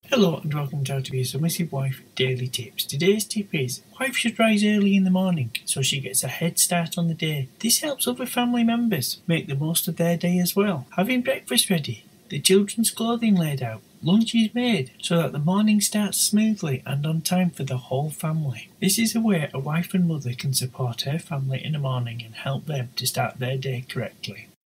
Hello and welcome to How to Be a Submissive Wife Daily Tips. Today's tip is, wife should rise early in the morning so she gets a head start on the day. This helps other family members make the most of their day as well. Having breakfast ready, the children's clothing laid out, lunch is made so that the morning starts smoothly and on time for the whole family. This is a way a wife and mother can support her family in the morning and help them to start their day correctly.